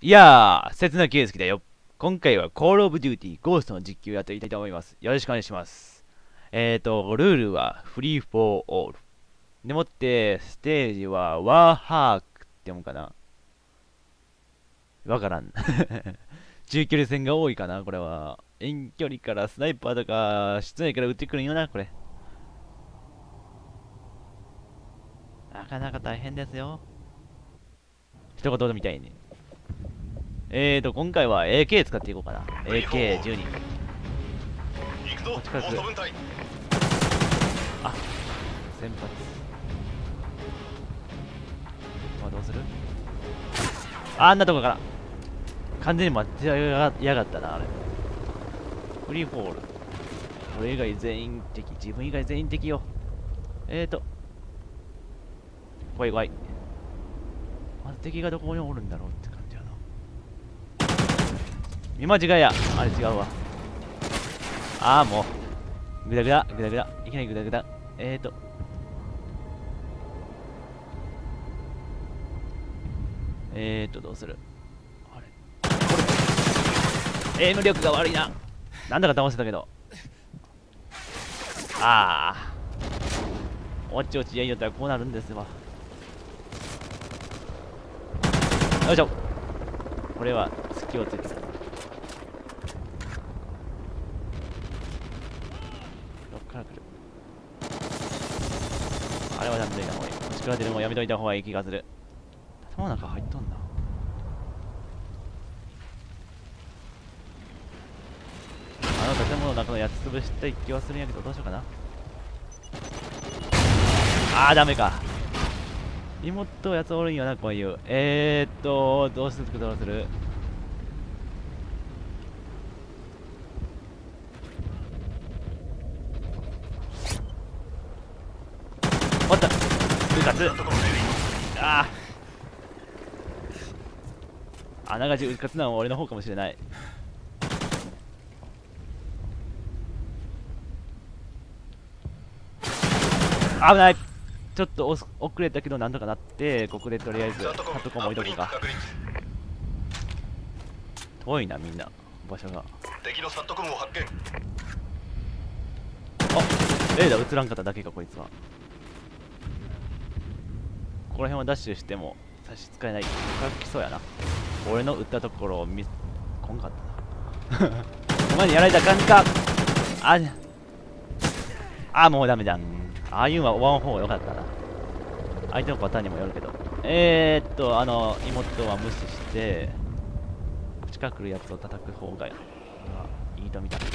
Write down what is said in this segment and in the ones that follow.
いやー、切な圭介だよ。今回は Call of Duty Ghost の実況をやっていきたいと思います。よろしくお願いします。ルールはフリーフォーオール。でもって、ステージはワーハークって読むかなわからん。中距離戦が多いかなこれは。遠距離からスナイパーとか、室内から撃ってくるんよな、これ。なかなか大変ですよ。一言みたいに。今回は AK 使っていこうかな。AK12。こっちから来る。あ、先発。どうする？あんなとこから。完全に待ってやがったな、あれ。フリーフォール。俺以外全員敵。自分以外全員敵よ。怖い怖い。まず敵がどこにおるんだろうって感じやな。見間違いや。あれ違うわ。ああ、もう。グダグダ、グダグダ。いきなりグダグダ。どうする？あれこれ。エイム力が悪いな。なんだか騙せたけど。ああ。おちおちやいよったらこうなるんですわ。よいしょ。これは隙をついてる。どっから来る？あれはやめといた方がいい。こっちから出るのもやめといた方がいい気がする。建物の中入っとんな。あの建物の中のやつ潰したい気はするんやけど、どうしようかな。あー、ダメか。妹やつおるんよな、こういう。どうする？おった！部活！ああながちうかつなのは俺の方かもしれない。危ない。ちょっと遅れたけどなんとかなって、ここでとりあえずハトコも置いとこうか。遠いなみんな場所が。 敵のサットコムを発見。 あ、レーダー映らんかっただけかこいつは。ここら辺はダッシュしても差し支えない。来そうやな。俺の撃ったところをこんかったな。お前にやられた感じか。もうダメじゃん。ああいうのは終わん方がよかったな。相手のパターンにもよるけど。妹は無視して、近く来るやつを叩く方がいいと見た。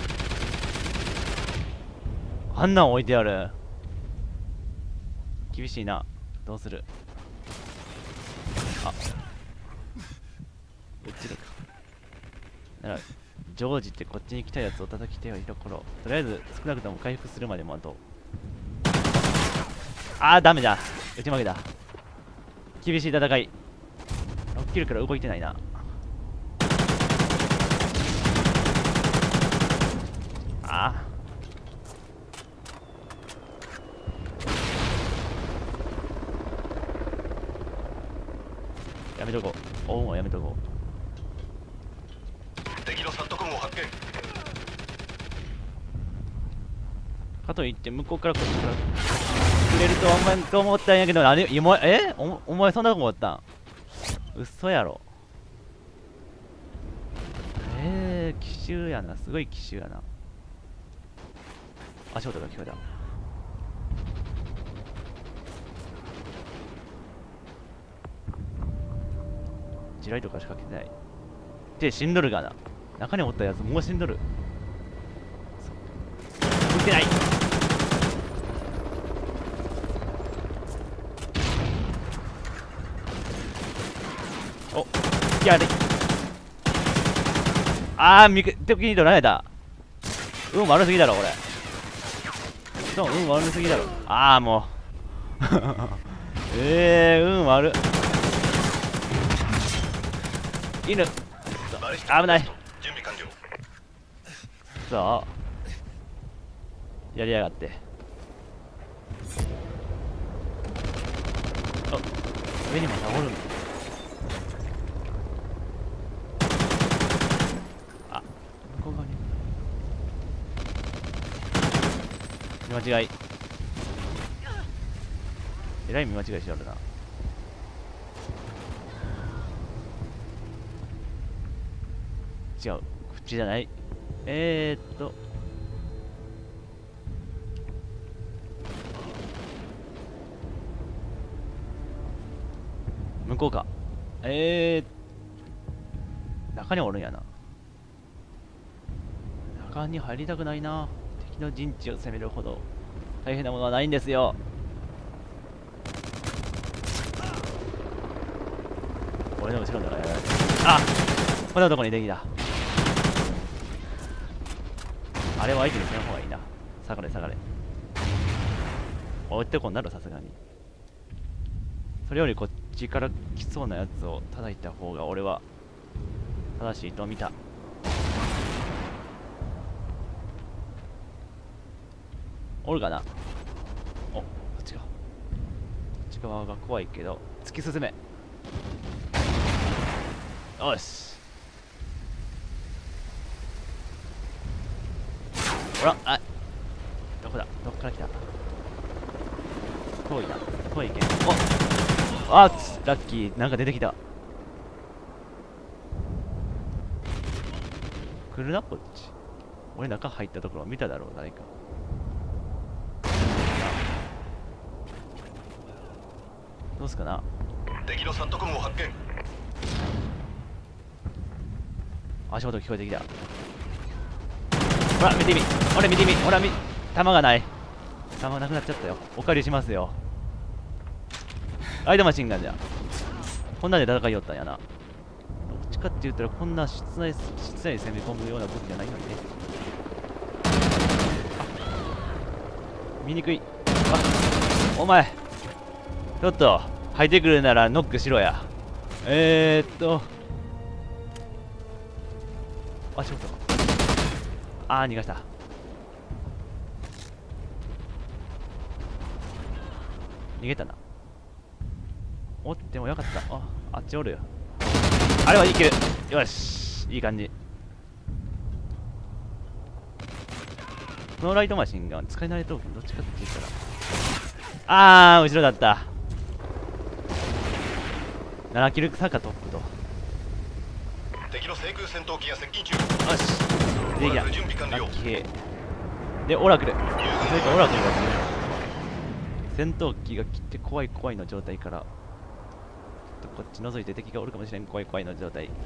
あんなん置いてある。厳しいな。どうする？うちるか。なら、常時ってこっちに来たやつを叩きてはいいところ。とりあえず少なくとも回復するまで待とう。ダメだ。打ち負けだ。厳しい戦い。6キルから動いてないな。やめとこう。追うのはやめとこう。敵のサットコムを発見。 かといって向こうからこっちからくれるとはお前と思ったんやけど、お前そんなとこおったん？嘘やろ。奇襲やな。すごい奇襲やな。足音が聞こえた。地雷とか仕掛けてない。で、死んどるがな。中におったやつもう死んどる。撃ってない。お、やれ。敵に取られた。運悪すぎだろ、これ。運悪すぎだろ。もう。運悪。犬。危ない。 準備完了。 やりやがって。上にも倒るんだ。 見間違い。えらい見間違いしよるな。違う、こっちじゃない。向こうか。中におるんやな。中に入りたくないな。敵の陣地を攻めるほど大変なものはないんですよ。俺の後ろだからやられてる。あ、こんなとこにできた。あれは相手にせん方がいいな。下がれ下がれ。追ってこんなる、さすがに。それよりこっちから来そうなやつを叩いた方が俺は正しいと見た。おるかな。お、こっちか。こっち側が怖いけど突き進め。よし。ほら、あ、どこだ、どっから来た。遠いな、遠いけん。お、あ、ラッキー、なんか出てきた。来るな、こっち。俺中入ったところ見ただろう、誰か。どうすかな。 敵のサットコムを発見。 足元聞こえてきた。ほら見てみ、俺見てみ、ほら弾がない。弾なくなっちゃったよ。お借りしますよ。ライトマシンガンじゃ。こんなんで戦いよったんやな。どっちかって言ったらこんな室内に攻め込むような武器じゃないのにね。見にくい。あ、お前ちょっと入ってくるならノックしろや。あ、ちょっと。あー、逃がした。逃げたな。おってもよかった。あっちおるよ。あれはいける。よし、いい感じ。このライトマシンガン使い慣れとどっちかって言ったら、後ろだった。7キル差かトップと。 敵の制空戦闘機が接近中。 よし、できた。ラ準備完了。 ッキー。で、オラクル。それかオラクルが来る。戦闘機が来て怖い怖いの状態から、こっち覗いて敵がおるかもしれん。怖い怖いの状態。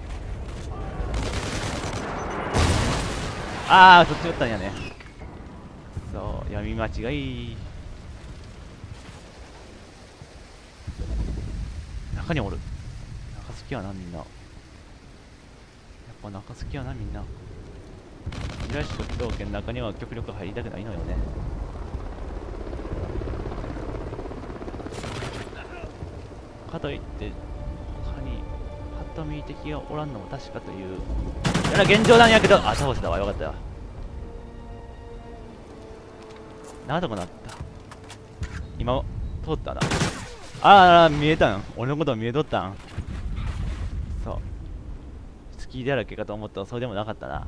そっち打ったんやね。そう、闇間違い。中におる。中好きやな、みんな。やっぱ中好きやな、みんな。ジュラシック刀剣の中には極力入りたくないのよね。かといって他にパッと見敵がおらんのも確かという現状なんやけど、倒せたわ。よかったよ。なんとこなった。今通ったな。見えたん。俺のこと見えとったん。そう、スキーだらけかと思ったらそうでもなかったな。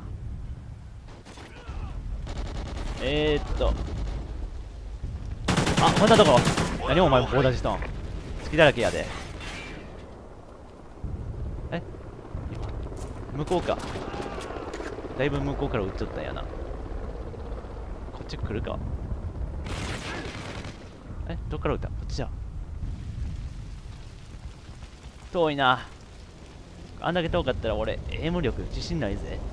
こんなとこ何お前棒立ちしとん。好きだらけやで。向こうか。だいぶ向こうから撃っちゃったんやな。こっち来るか。どっから撃った。こっちじゃ。遠いな。あんだけ遠かったら俺エイム力自信ないぜ。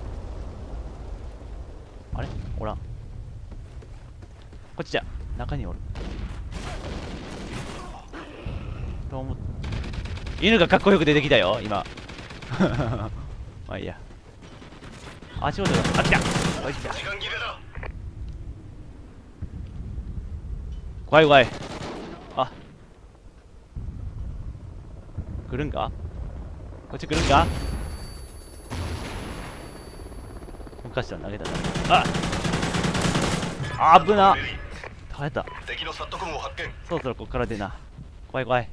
あれおらん。こっちじゃ。中におると思っ。犬がかっこよく出てきたよ今。まあいいや。足元が来た。来た。 時間切れだ。 怖い怖い。来るんか。こっち来るんか。昔は投げたな。危な。耐えた。 敵のサットコムを発見。 そろそろこっから出な。怖い怖い。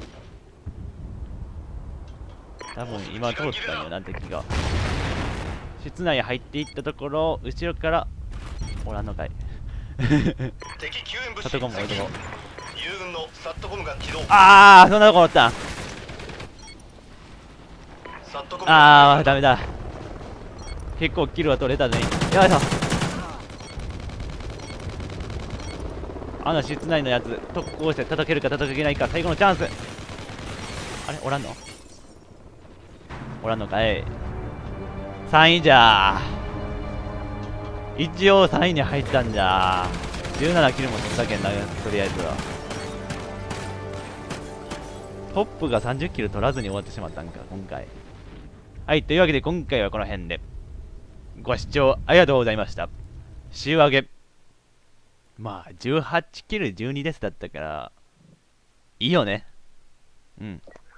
多分今通ったんよな敵が。 室内へ入っていったところ、後ろからおらんのかい。 敵救援物資サトコム置いとこう。 友軍のサットコムが起動。 あー、そんなとこおったん。 サットコムあー、ダメだ。結構キルは取れたね。やばいぞ。あの室内のやつ、特攻して叩けるか叩けないか、最後のチャンス。あれおらんのおらんのかい。3位じゃー。一応3位に入ったんじゃー。17キルも取ったけんな、とりあえずは。トップが30キル取らずに終わってしまったんか、今回。はい、というわけで今回はこの辺で。ご視聴ありがとうございました。週上げ。まあ、18キル12ですだったから、いいよね。うん。